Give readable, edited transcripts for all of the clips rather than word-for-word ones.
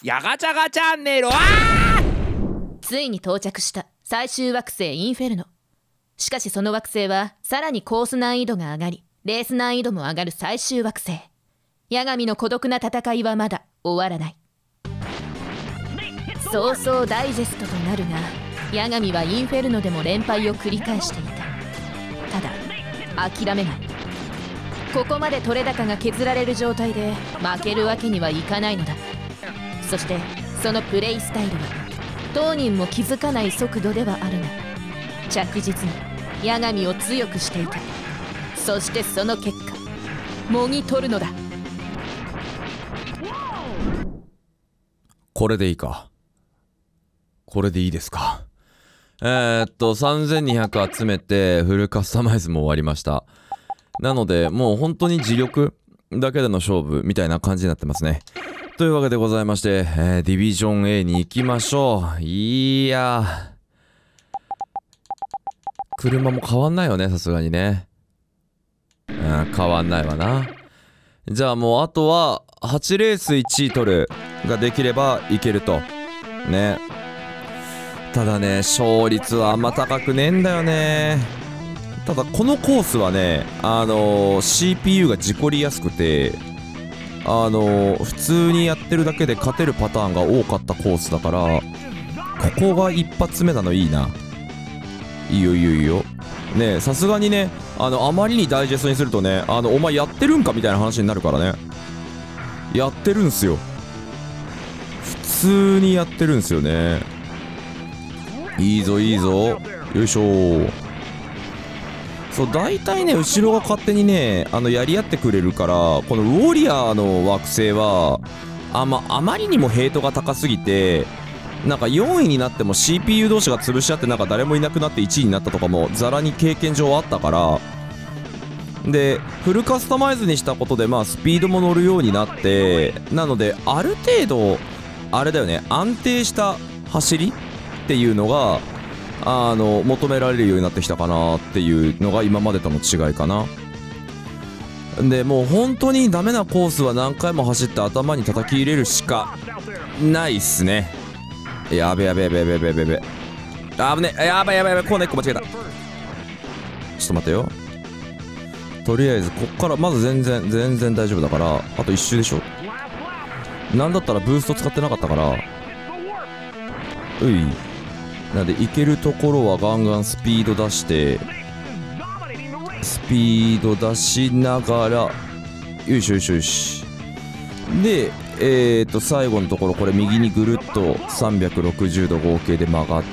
ヤガチャガチャンネル。 ついに到着した最終惑星インフェルノ。しかしその惑星はさらにコース難易度が上がり、レース難易度も上がる最終惑星。八神の孤独な戦いはまだ終わらない。そうそうダイジェストとなるが、八神はインフェルノでも連敗を繰り返していた。ただ諦めない。ここまで取れ高が削られる状態で負けるわけにはいかないのだ。そしてそのプレイスタイルは当人も気づかない速度ではあるが、着実に八神を強くしていた。そしてその結果もぎ取るのだ。 これでいいか。これでいいですか。3200集めてフルカスタマイズも終わりました。なのでもう本当に自力だけでの勝負みたいな感じになってますね。というわけでございまして、ディビジョン A に行きましょう。いや車も変わんないよね、さすがにね。変わんないわな。じゃあもうあとは8レース1位取るができればいけるとね。ただね、勝率はあんま高くねえんだよね。ただこのコースはね、CPU が事故りやすくて、普通にやってるだけで勝てるパターンが多かったコースだから、ここが一発目なのいいな。いいよいいよいいよ。ねえ、さすがにね、あまりにダイジェストにするとね、お前やってるんかみたいな話になるからね。やってるんすよ。普通にやってるんすよね。いいぞいいぞ。よいしょ。そう、大体ね、後ろが勝手にね、やり合ってくれるから、このウォリアーの惑星は、あまりにもヘイトが高すぎて、なんか4位になっても CPU 同士が潰し合ってなんか誰もいなくなって1位になったとかもザラに経験上あったから、でフルカスタマイズにしたことでまあスピードも乗るようになって、なのである程度あれだよね、安定した走りっていうのが求められるようになってきたかなっていうのが今までとの違いかな。でもう本当にダメなコースは何回も走って頭に叩き入れるしかないっすね。やべやべやべやべやべやべやべ、あぶね、やばいやばいやばい、コーナー1個間違えた。ちょっと待ってよ。とりあえずこっからまず全然大丈夫だから、あと1周でしょ。なんだったらブースト使ってなかったから、うい。なんで行けるところはガンガンスピード出して、スピード出しながら、よいしょよしょよし。で最後のところ、これ右にぐるっと360度合計で曲がって、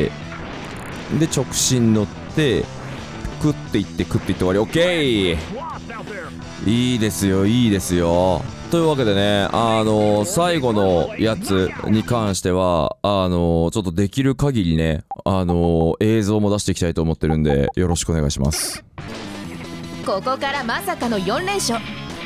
で直進乗ってクッていってクッていって終わり。オッケー、いいですよいいですよ。というわけでね、最後のやつに関してはちょっとできる限りね、映像も出していきたいと思ってるんで、よろしくお願いします。 ここからまさかの4連勝。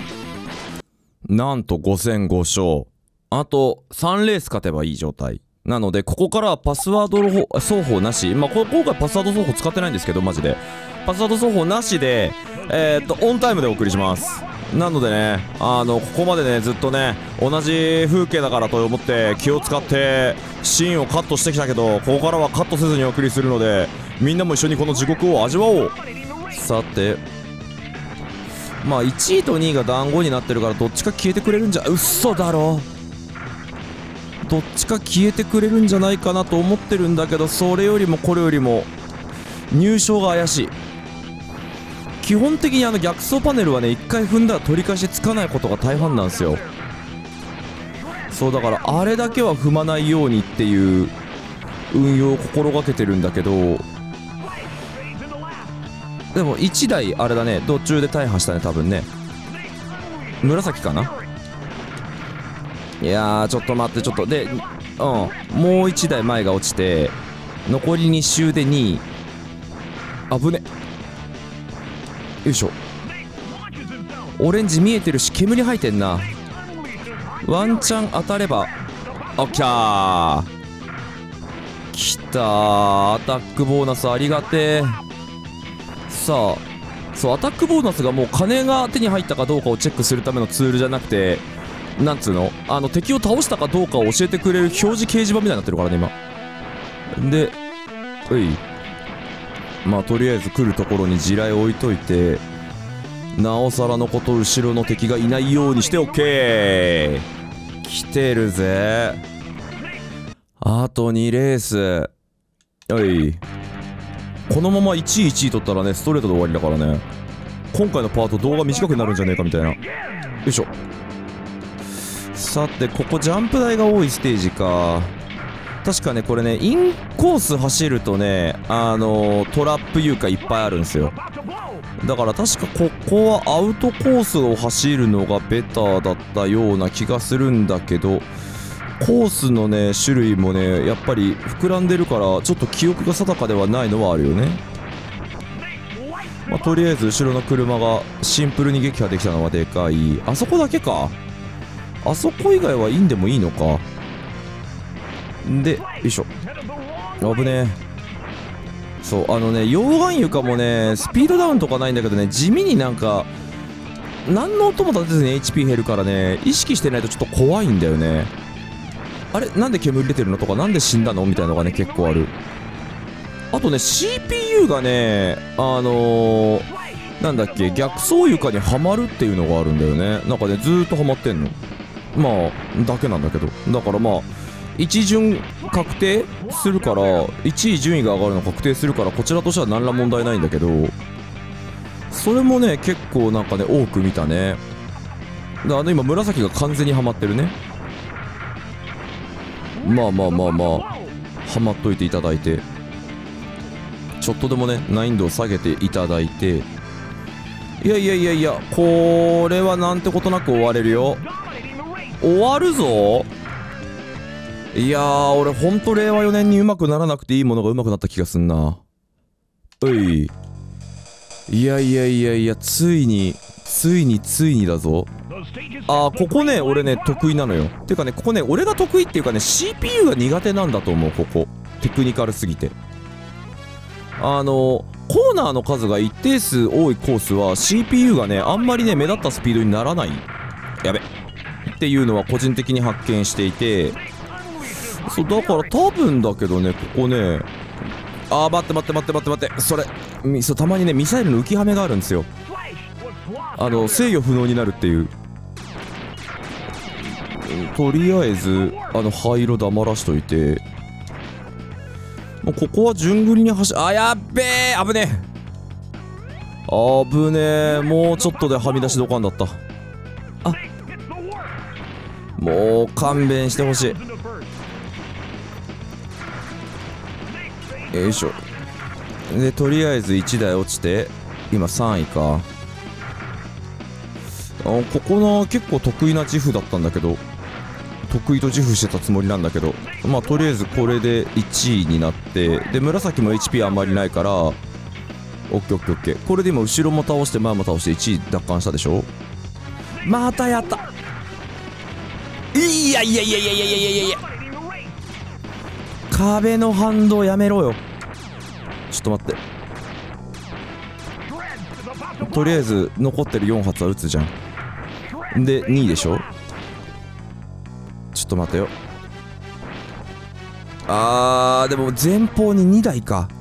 なんと5戦5勝。あと3レース勝てばいい状態なので、ここからはパスワード双方なし、まあ今回パスワード双方使ってないんですけど、マジでパスワード双方なしでオンタイムでお送りします。なのでね、ここまでねずっとね同じ風景だからと思って気を使ってシーンをカットしてきたけど、ここからはカットせずにお送りするので、みんなも一緒にこの地獄を味わおう。さて、まあ1位と2位が団子になってるから、どっちか消えてくれるんじゃ、嘘だろ、どっちか消えてくれるんじゃないかなと思ってるんだけど、それよりもこれよりも入賞が怪しい。基本的に逆走パネルはね、1回踏んだら取り返しつかないことが大半なんですよ。そうだから、あれだけは踏まないようにっていう運用を心がけてるんだけど、でも1台あれだね、途中で大破したね、多分ね。紫かな。いやー、ちょっと待って、ちょっとで、もう1台前が落ちて、残り2周で2位。危ね。よいしょ。オレンジ見えてるし煙吐いてんな。ワンチャン当たれば。オッケー、きたー。アタックボーナスありがてー。さあ、そう、アタックボーナスがもう金が手に入ったかどうかをチェックするためのツールじゃなくて、 なんつうの、敵を倒したかどうかを教えてくれる表示掲示板みたいになってるからね今で。まあとりあえず来るところに地雷置いといて、なおさらのこと後ろの敵がいないようにして OK。 来てるぜ。あと2レース。このまま1位1位取ったらねストレートで終わりだからね。今回のパート動画短くなるんじゃねえかみたいな。よいしょ。さてここジャンプ台が多いステージか。確かねこれねインコース走るとねトラップ床いっぱいあるんですよ。だから確かここはアウトコースを走るのがベターだったような気がするんだけど、コースのね種類もねやっぱり膨らんでるからちょっと記憶が定かではないのはあるよね。まあ、とりあえず後ろの車がシンプルに撃破できたのはでかい。あそこだけか。あそこ以外はいいんでもいいのか。でよいしょ。危ねえ。そう溶岩床もねスピードダウンとかないんだけどね、地味になんか何の音も立てずに HP 減るからね、意識してないとちょっと怖いんだよね。あれなんで煙出てるのとか、なんで死んだのみたいなのがね結構ある。あとね CPU がねなんだっけ、逆走床にはまるっていうのがあるんだよね。なんかねずーっとはまってんの。まあだけなんだけど、だからまあ1順確定するから、1位順位が上がるの確定するから、こちらとしては何ら問題ないんだけど、それもね結構なんかね多く見たね。で今紫が完全にはまってるね。まあはまっといていただいて、ちょっとでもね難易度を下げていただいて、いやこれはなんてことなく終われるよ。終わるぞ。いやー俺ほんと令和4年に上手くならなくていいものが上手くなった気がすんな。いやついにだぞ。ここね俺ね得意なのよ。てかねここね俺が得意っていうかね CPU が苦手なんだと思う。ここテクニカルすぎてコーナーの数が一定数多いコースは CPU がねあんまりね目立ったスピードにならない。やべっていうのは個人的に発見していて、そうだから多分だけどねここね待ってそれそうたまにねミサイルの浮きはめがあるんですよ。制御不能になるっていう。とりあえず灰色黙らしといて、もうここは順繰りにやっべえ危ねえもうちょっとではみ出しどかんだった。もう勘弁してほしい。よいしょ。でとりあえず1台落ちて今3位か。ここの結構得意な自負だったんだけど、得意と自負してたつもりなんだけど、まあとりあえずこれで1位になって、で紫も HP あんまりないからオッケー。これで今後ろも倒して前も倒して1位奪還したでしょ。またやった。いや壁の反動やめろよ。ちょっと待って、とりあえず残ってる4発は撃つじゃん。で2位でしょ。ちょっと待ってよ。でも前方に2台か。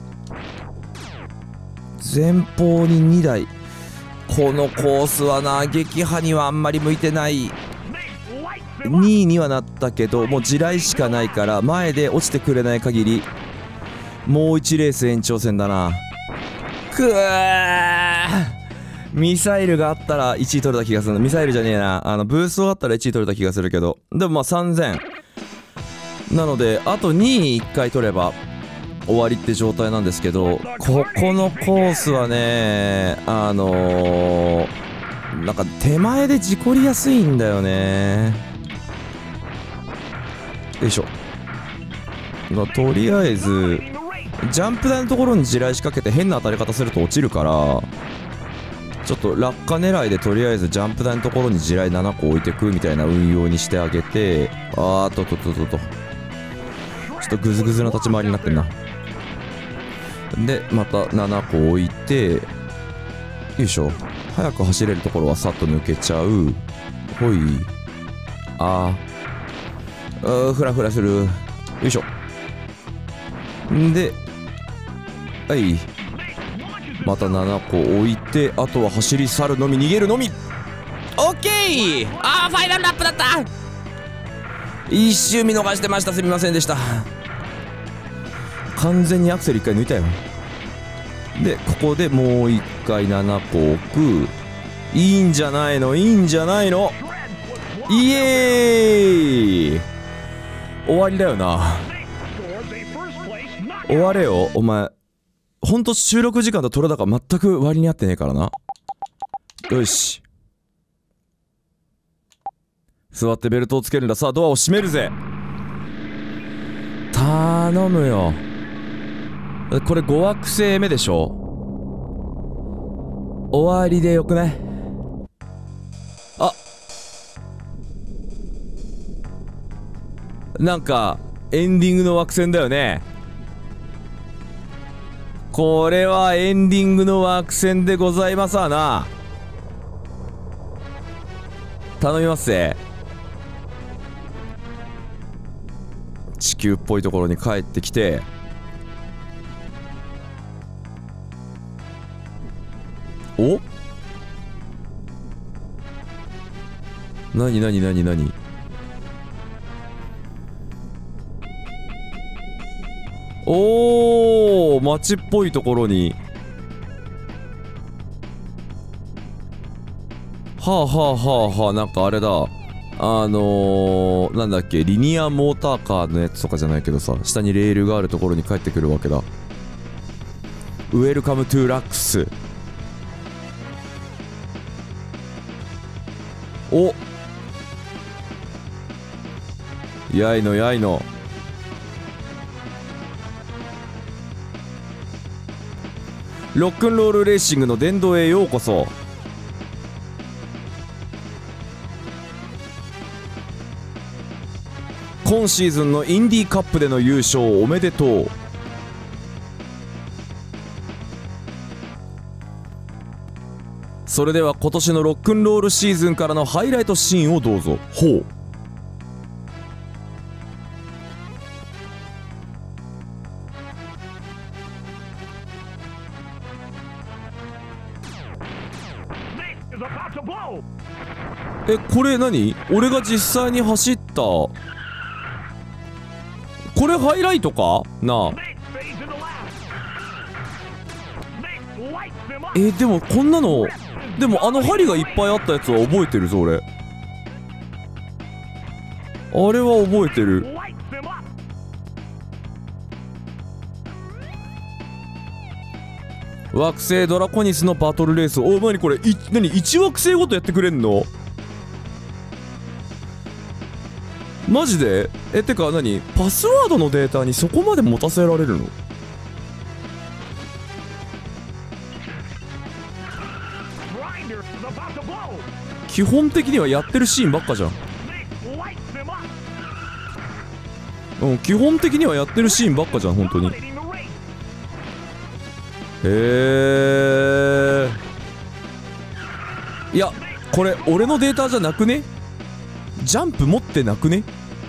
前方に2台。このコースはな撃破にはあんまり向いてない。2位にはなったけどもう地雷しかないから前で落ちてくれない限りもう1レース延長戦だな。ミサイルがあったら1位取れた気がする。ミサイルじゃねえな、ブーストがあったら1位取れた気がするけど、でもまあ3000なのであと2位1回取れば終わりって状態なんですけど、ここのコースはねなんか手前で事故りやすいんだよね。よいしょ。とりあえずジャンプ台のところに地雷仕掛けて変な当たり方すると落ちるから、ちょっと落下狙いでとりあえずジャンプ台のところに地雷7個置いてくみたいな運用にしてあげて、ちょっとグズグズな立ち回りになってんな。でまた7個置いて、よいしょ。早く走れるところはさっと抜けちゃう。ほい。 フラフラする。よいしょ。んで、はい、また7個置いて、あとは走り去るのみ、逃げるのみ。オッケー。ファイナルラップだった。一周見逃してました。すみませんでした。完全にアクセル1回抜いたよ。でここでもう1回7個置く。いいんじゃないの、いいんじゃないの。イエーイ。終わりだよな。終われよお前。ほんと収録時間と取れ高全く割に合ってねえからな。よし、座ってベルトをつけるんだ。さあドアを閉めるぜ。頼むよ。これ5惑星目でしょ。終わりでよくない？なんかエンディングの惑星だよね。これはエンディングの惑星でございますわな。頼みますぜ。地球っぽいところに帰ってきて、お？なになになになに？おー、街っぽいところに。はあはあはあはあ、なんかあれだ。なんだっけ、リニアモーターカーのやつとかじゃないけどさ、下にレールがあるところに帰ってくるわけだ。ウェルカムトゥーラックス。お、やいのやいの。ロックンロールレーシングの殿堂へようこそ。今シーズンのインディーカップでの優勝おめでとう。それでは今年のロックンロールシーズンからのハイライトシーンをどうぞ。ほう。これ何？俺が実際に走ったこれハイライトかなあ。でもこんなの、でも針がいっぱいあったやつは覚えてるぞ俺。あれは覚えてる。惑星ドラコニスのバトルレース。お、なにこれ、何1惑星ごとやってくれんの？マジで？てか何、パスワードのデータにそこまで持たせられるの？基本的にはやってるシーンばっかじゃん。うん、基本的にはやってるシーンばっかじゃん本当に。いやこれ俺のデータじゃなくね？ジャンプ持ってなくね？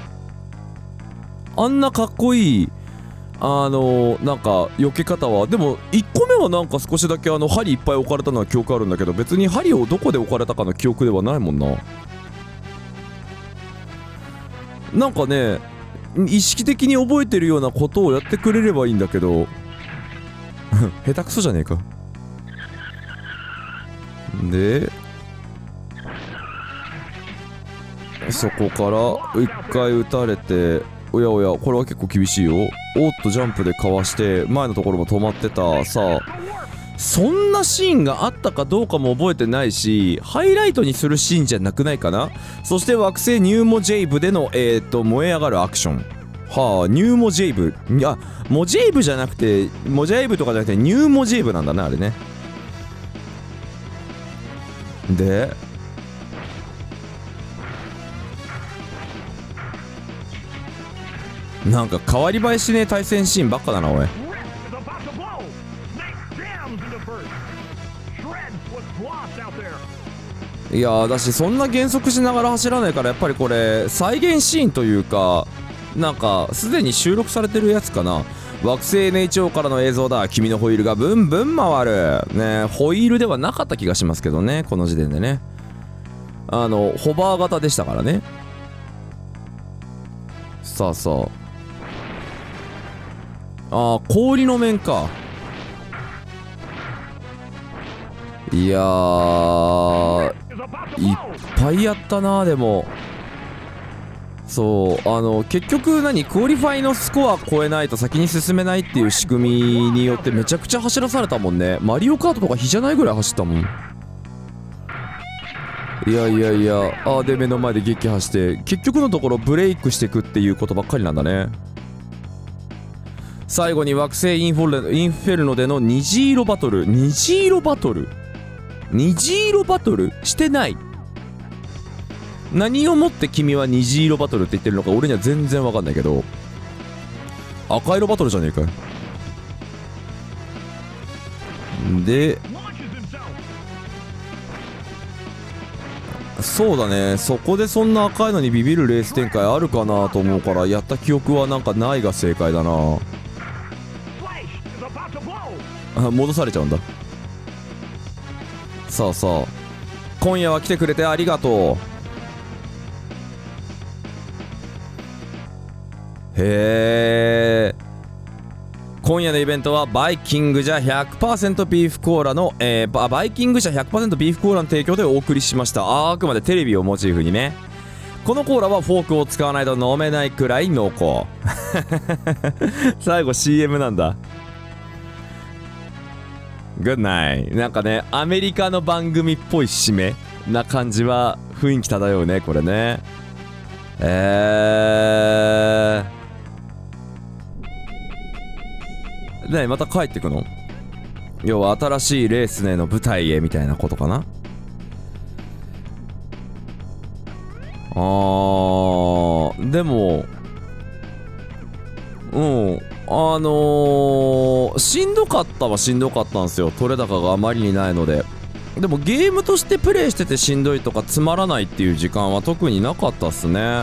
あんなかっこいいなんか避け方は。でも1個目はなんか少しだけ針いっぱい置かれたのは記憶あるんだけど、別に針をどこで置かれたかの記憶ではないもんな。なんかね、意識的に覚えてるようなことをやってくれればいいんだけど下手くそじゃねえか。でそこから1回撃たれて、おやおやこれは結構厳しいよ。おっとジャンプでかわして前のところも止まってた。さあそんなシーンがあったかどうかも覚えてないし、ハイライトにするシーンじゃなくないかな。そして惑星ニューモジェイブでの燃え上がるアクション。はあ、ニューモジェイブ、いやモジェイブじゃなくて、モジェイブとかじゃなくてニューモジェイブなんだねあれね。でなんか変わり映えしねえ対戦シーンばっかだなおい。 いやだし、そんな減速しながら走らないから、やっぱりこれ再現シーンというか、なんかすでに収録されてるやつかな。惑星 NHO からの映像だ。君のホイールがブンブン回るね。ホイールではなかった気がしますけどね、この時点でね。ホバー型でしたからね。さあさあ、氷の面か。いやー、いっぱいやったな。でもそう結局クオリファイのスコア超えないと先に進めないっていう仕組みによってめちゃくちゃ走らされたもんね。マリオカートとか比じゃないぐらい走ったもん。いやで目の前で撃破して結局のところブレイクしていくっていうことばっかりなんだね。最後に惑星インフェルノでの虹色バトル。虹色バトルしてない。何をもって君は虹色バトルって言ってるのか俺には全然わかんないけど、赤色バトルじゃねえかよ。でそうだね、そこでそんな赤いのにビビるレース展開あるかなと思うから、やった記憶はなんかないが正解だな。戻されちゃうんだ。さあさあ、今夜は来てくれてありがとう。へえ。今夜のイベントはバイキング社 100% ビーフコーラの、バイキング社 100% ビーフコーラの提供でお送りしました。あくまでテレビをモチーフにね。このコーラはフォークを使わないと飲めないくらい濃厚。最後 CM なんだ。グッナイ。なんかね、アメリカの番組っぽい締めな感じは雰囲気漂うね、これね。でまた帰ってくの？要は新しいレースへの舞台へみたいなことかな。でもしんどかったはしんどかったんですよ。取れ高があまりにないので。でもゲームとしてプレイしててしんどいとかつまらないっていう時間は特になかったっすね。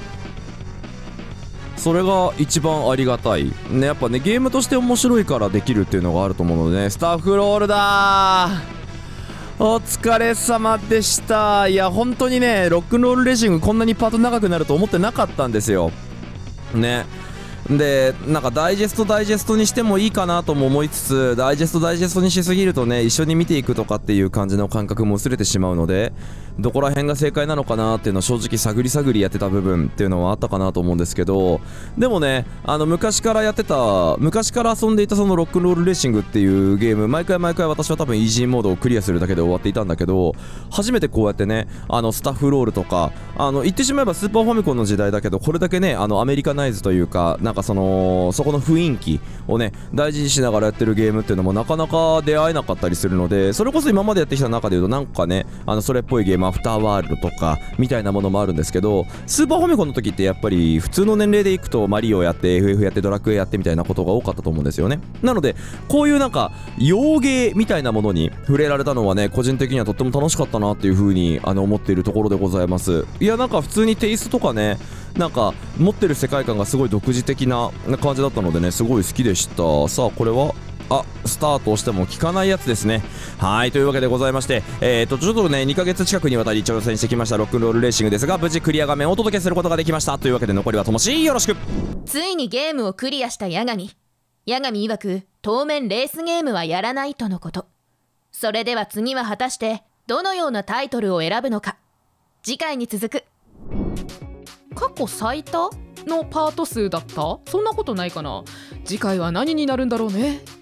それが一番ありがたいね。やっぱね、ゲームとして面白いからできるっていうのがあると思うのでね。スタッフロールだー。お疲れ様でした。いや本当にね、ロックンロールレーシングこんなにパート長くなると思ってなかったんですよね。でなんかダイジェストにしてもいいかなとも思いつつ、ダイジェストにしすぎるとね、一緒に見ていくとかっていう感じの感覚も薄れてしまうので、どこら辺が正解なのかなっていうのは正直探りやってた部分っていうのはあったかなと思うんですけど、でもね、昔から遊んでいたそのロックンロールレーシングっていうゲーム、毎回私は多分イージーモードをクリアするだけで終わっていたんだけど、初めてこうやってね、スタッフロールとか言ってしまえばスーパーファミコンの時代だけど、これだけねアメリカナイズというか、なんかそこの雰囲気をね大事にしながらやってるゲームっていうのもなかなか出会えなかったりするので、それこそ今までやってきた中でいうとなんかね、それっぽいゲームアフターワールドとかみたいなものもあるんですけど、スーパーファミコンの時ってやっぱり普通の年齢でいくとマリオやって FF やってドラクエやってみたいなことが多かったと思うんですよね。なのでこういうなんか洋ゲーみたいなものに触れられたのはね、個人的にはとっても楽しかったなっていう風に思っているところでございます。いやなんか普通にテイストとかね、なんか持ってる世界観がすごい独自的な感じだったのでね、すごい好きでした。さあこれはスタートをしても効かないやつですね。はい、というわけでございまして、ちょっとね2ヶ月近くにわたり挑戦してきましたロックンロールレーシングですが、無事クリア画面をお届けすることができました。というわけで残りはともしよろしく。 ついにゲームをクリアした八神曰く、当面レースゲームはやらないとのこと。それでは次は果たしてどのようなタイトルを選ぶのか、次回に続く。 過去最多のパート数だった？そんなことないかな。次回は何になるんだろうね。